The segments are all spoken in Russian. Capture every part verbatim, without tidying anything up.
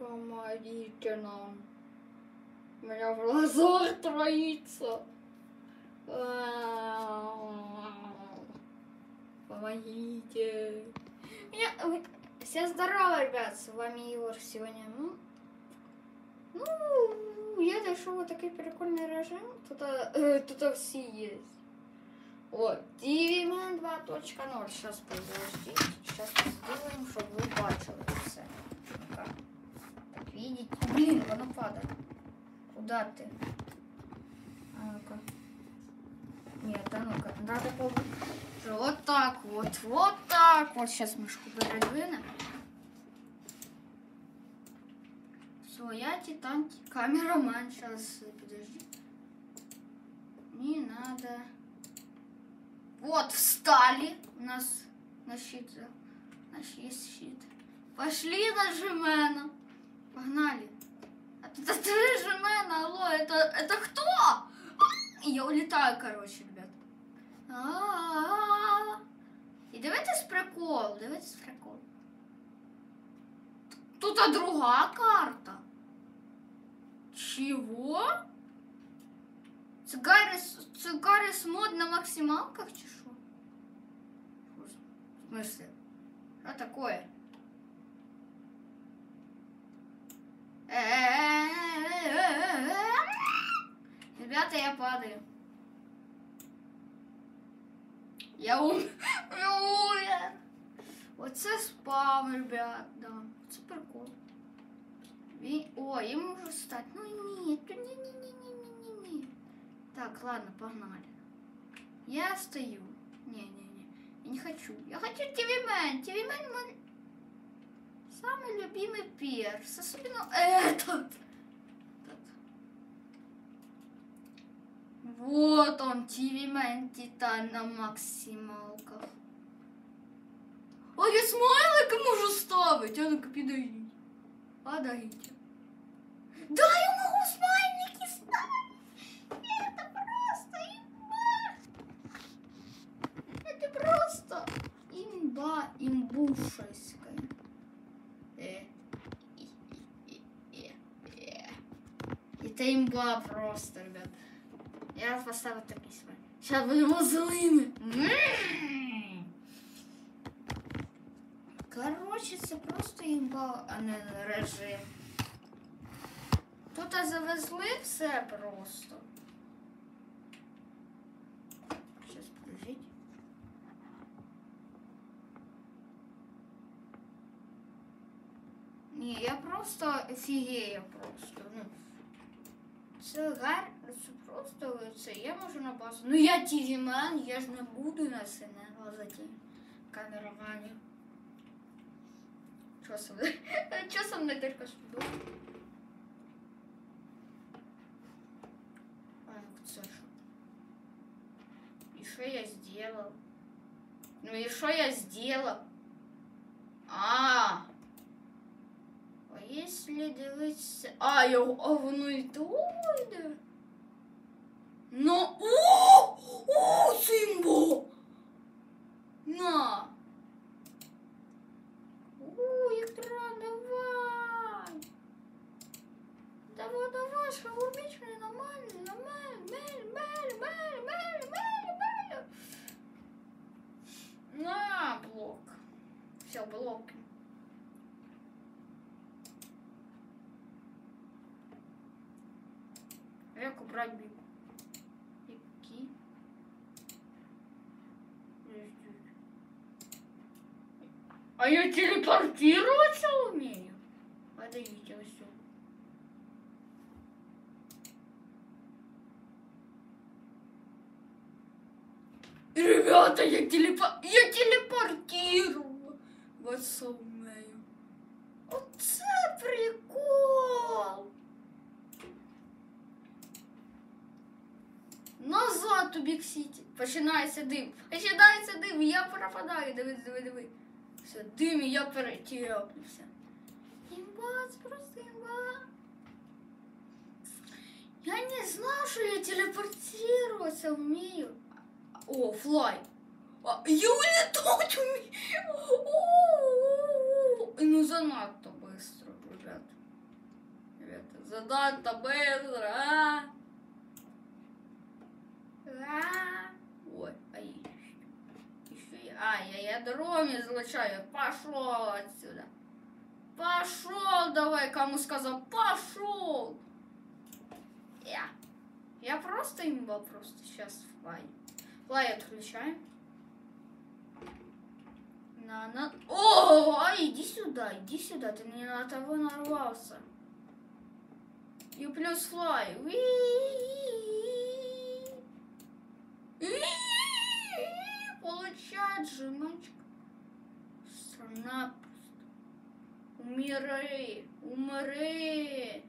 Помогите нам. У меня глаза троится. Помогите. Меня... Всем здорово, ребят. С вами Егор сегодня. Ну, ну я нашел вот такой прикольный режим. Тут, э, тут все есть. Вот. ти ви мен два точка ноль. Сейчас подождите. Сейчас сделаем, чтобы вы бачили все. Так, видите? Блин, оно падает. Куда ты? А ну-ка. Нет, а ну-ка. Надо побыть. Вот так вот. Вот так. Вот сейчас мышку передвинем. Все, я титан. Камерамен. Сейчас, подожди. Не надо. Вот, встали. У нас на щит. Наш есть щит. Пошли на Жемена. Погнали. А тут это Жемена, алло, это, это кто? Я улетаю, короче, ребят. А-а-а. І дивитесь прикол, дивитесь прикол. Тут а друга карта. Чего? Це Гарріс, це Гарріс мод на максималках чи що? В смысле? Что такое? Ребята, я падаю. Я умер. Я умер. Оце спам, ребят, да. Це прикол. О, я можу стати. Ну нет, не, не, не, не, не, не, не. Так, ладно, погнали. Я стою. Не, не, не. Я не хочу. Я хочу ти ви мен. ти ви мен мой самый любимый перс. Особенно этот. Вот он, ти ви мен Титан на максималках. А я смайлики можу ставить. А ну-ка, підойдіть. Подойдите. Да, я могу смайлики ставить. Это просто имба. Это просто имба имбушевская. Э, э, э, э, э. Это имба просто, ребят. Я поставлю такие с вами. Сейчас будем злыми. Короче, это просто имба, а не режим. Тут завезли все просто. Сейчас, подождите. Не, я просто офігею просто. Ну, це гар, це просто це я можу на базу. Ну я ти ви мен, я ж не буду на сине глазати камеровані. Що со мною? Що со мною тільки що було? И что я сделал? Ну и что я сделал? А, а если дивиться... А, я... А воно і дойде? Ну, о! О, Симбо! На! О, ікра, давай! Давай, давай, шаурмич мне нормально, нормально, мель, мель, мель, мель, мель, мель. На, блок. Все, блок. Як убрать бик? Бики. А я телепортироваться умею? Подойдите, все. Ребята, я, телепо... я телепортировала вас со мною. Оце прикол. Назад у Бік-Сіті. Починається дим. Починається дим, я пропадаю. Диви, диви, диви. Все, дим, і я перетєпнувся. Імба, це просто імба. Я не знав, що я телепортироваться вмію. О, флай. А, я улетать умею. Ну, занадто быстро, ребят. ребята. Задать-то быстро, а? А? Ой, а еще я... А, я ядром излучаю. Пошел отсюда. Пошел давай, кому сказал. Пошел. Я. Я просто имба, просто сейчас флай. Флай отключаем. На, на... О, а иди сюда, иди сюда, ты не на того нарвался. И плюс флай. Получает жемчуг. Страна просто. Умирай, умри.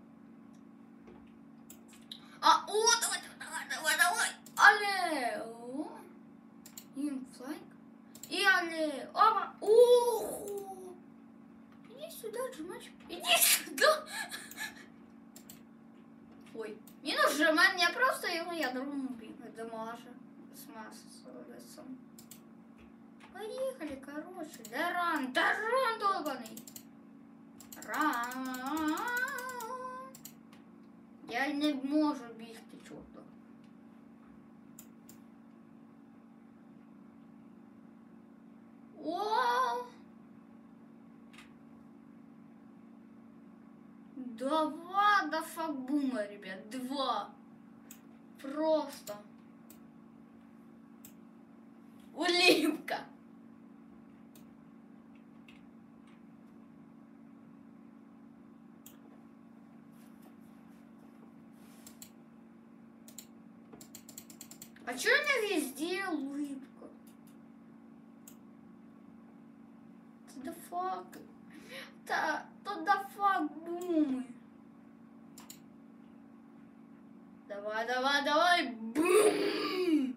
А, о, давай, давай, давай, давай. Але. Инфлайк. И але. Опа. Уху. Иди сюда, Джимач. Иди сюда. Ой. Не нужен, я просто его ядром убил. Это Маша. С массой. Поехали, короче. Да ран, да ран долбаный. Ран. Я не можу бігти, чорта. О! Два до факбума, ребят, два. Просто. Улипка. А чё она везде улыбка? Да фак. Да, да фак бумы. Давай, давай, давай. Бум!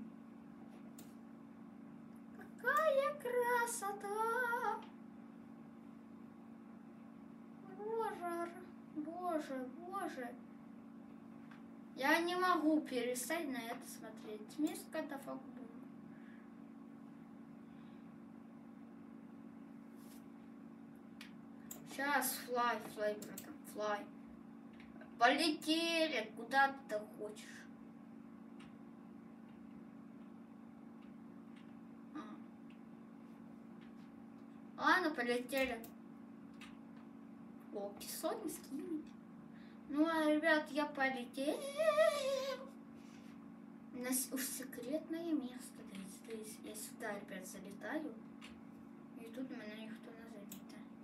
Какая красота. Боже, боже, боже. Я не могу перестать на это смотреть. Миска да фак бум. Сейчас флай, флай, братан, флай. Полетели, куда ты хочешь. А. Ладно, полетели. О, песок не скинет. Ну, а, ребят, я полетел. У нас уж секретное место. Здесь я сюда, ребят, залетаю. И тут меня никто не заметит.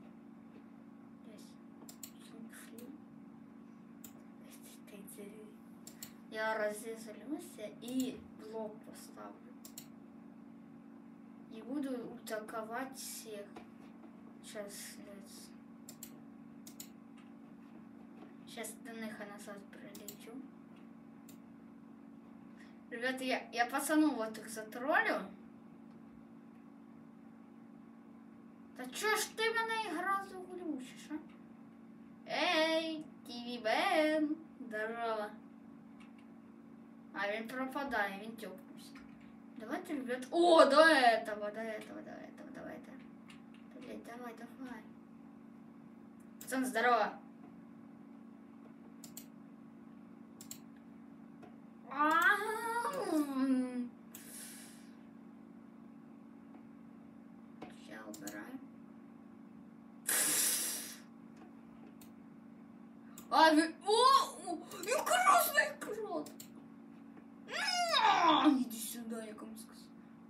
Я разозлюсь и блок поставлю. И буду атаковать всех. Сейчас, сейчас до них назад пролечу. Ребята, я, я пацану вот их затроллю. Да чё ж ты меня игра заглючишь, а? Эй, Киви Бен, здорово. А він пропадає, він тёпнувся. Давайте, ребят. О, до этого, до этого, до этого, давайте. Блять, давай, давай. Пацан, здорово. Сейчас убираем. А, вы... О, и красный крот. Иди сюда, я кому сказал.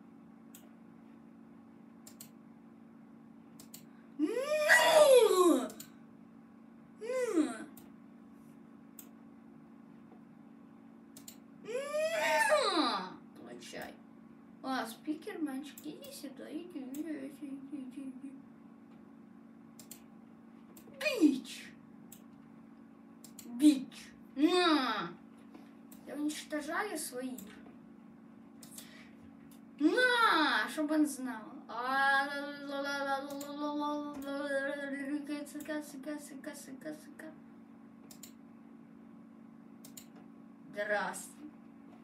Получай. А, спикер, мальчик, иди сюда, иди, иди, иди, иди, иди. Бич. Бич. На. Я уничтожаю своих. На, чтобы он знал. Здравствуй.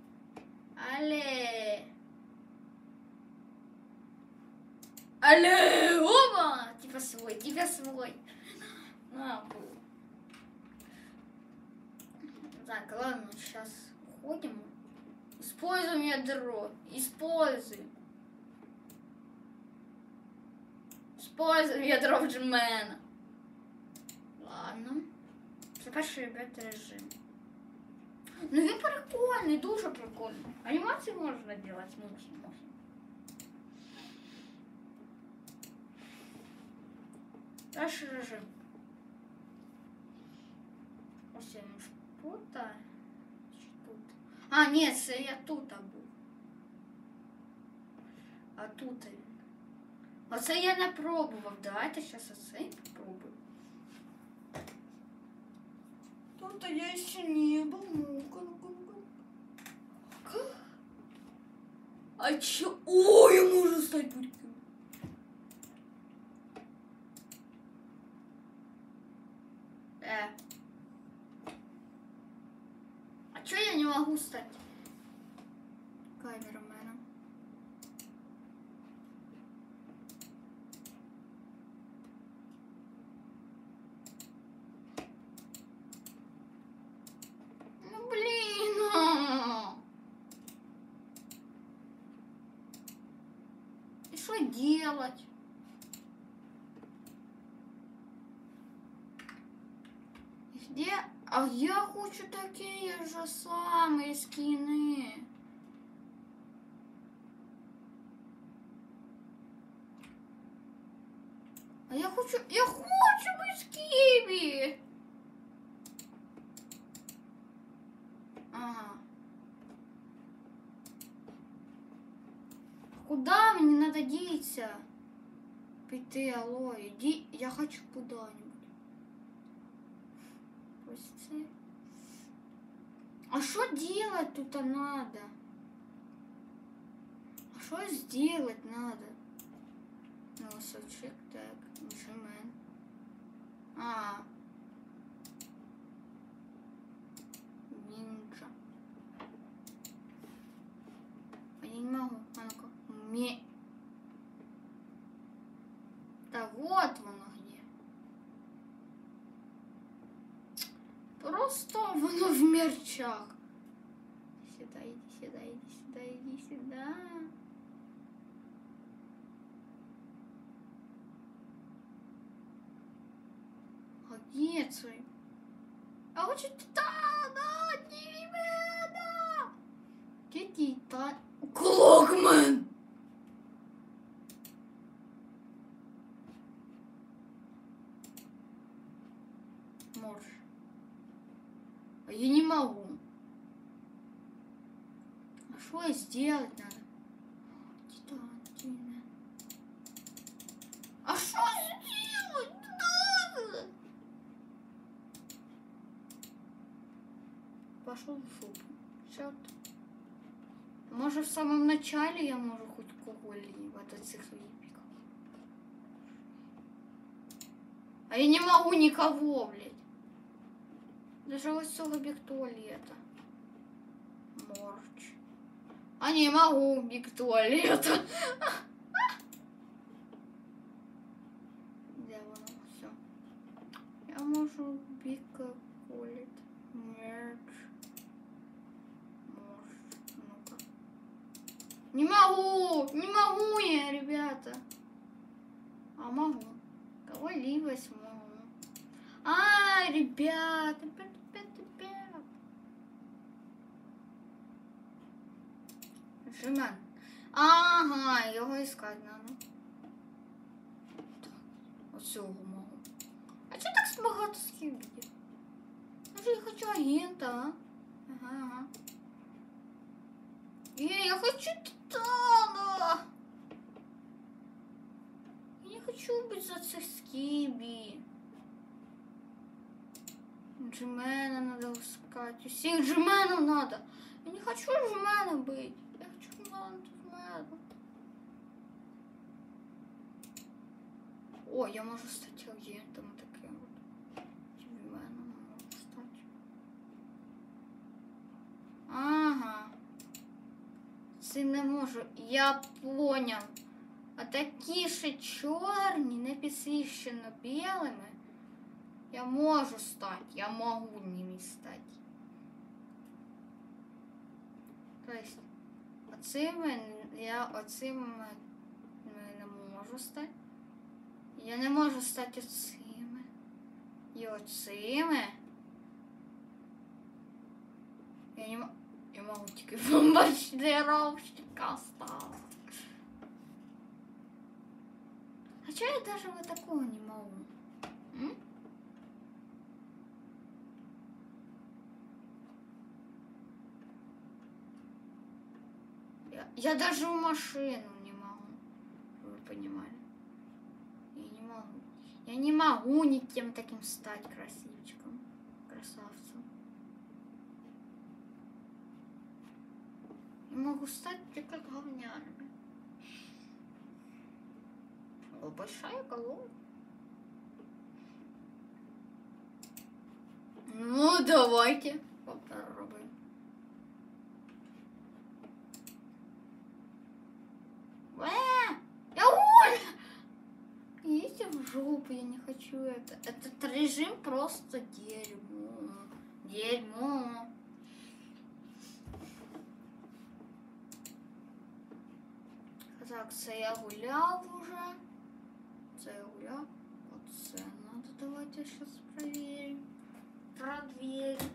Але. Але, оба! Типа свой, типа свой. На, Так, ладно, сейчас уходим. Используем ядро. Используем. Используем ядро Джимена. Ладно. Це перший бета-режим. Ну він прикольний, дуже прикольний. Анімації можна делать, можна, можна. Перший режим. Ось я не спутаю. А, ні, це я тут був. А тут він. Оце я не пробував. Давайте зараз оцей попробую. Тут я ще не був. Ну-ка, ну-ка, ну-ка. А чо? О, я можу стати будь-ким. Е. А чо я не можу стати камераменом? Ну блин. И что делать? Где? А я хочу такие же самые скины. А я хочу, я хочу быть Скиби. Ага. Куда мне надо деться? Пойти, алло, иди, я хочу куда-нибудь. А что делать тут надо? А что сделать надо? Носочек, так, Джимен. А. Нинджа. А я не могу. А ну-ка. Ме. Да вот оно где. Просто оно в мерчах. Сюда, иди сюда, иди сюда, иди сюда. А где твой? А вот что Титана, Тимена? Где Титан? Клокмен! Можешь. А я не могу. А что сделать надо? Титан, Тимена. А что сделать надо? Пошел в шопу. Все. Может, в самом начале я могу хоть кого-либо от этих випиков. А я не могу никого, блядь. Даже вот цього биг туалета. Морч. А не могу биг туалета. Где воно? Все. Я могу биг туалет. Мерч. Не могу, не могу я, ребята. А могу. Кого-либо смогу. А, ребята. Джимен. Ага, його искать надо. Так, от цього можу. А чого так багато скибів? Я же хочу агента, а? Ага, ага. Эй, я хочу Титана! Я не хочу быть за цих Скиби. Джимена надо искать. Всех Джименов надо. Я не хочу Джимена быть. Я хочу Джимена. О, я могу стать агентом таким вот. Джименом могу стать. Ага. Це не можу. Я поняв. А такі ще чорні, не підсвічено білими, я можу стати. Я можу ними стати. Тобто, оцими я оцими не можу стати. Я не можу стати оцими. І оцими. Я не могу. Я могу тільки бомбардировщика стать. Хотя я даже вот такого не могу. М? Я, я даже в машину не могу. Вы понимали? Я не могу. Я не могу никем таким стать красивчиком. Красавцем. Я могу стать только говнярами. О, большая головка. Ну, давайте попробуем. Э, я Оля! Идите в жопу, я не хочу это. Этот режим просто дерьмо. Дерьмо. Так, це я гуляв уже. Це я гуляв. Оце надо. Давайте сейчас проверим. Проверим.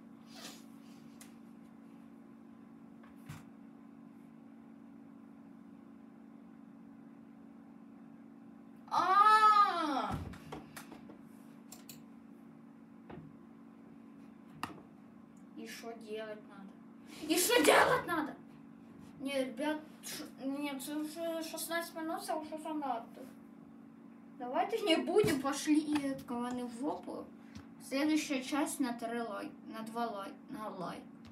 А! И что делать надо? И что делать надо? Нет, ребят, нет, уже шестнадцать минут, а уже занадто. Давайте не будем, пошли кого-нибудь в жопу. Следующая часть на три лайк, на два лайк, на лайк.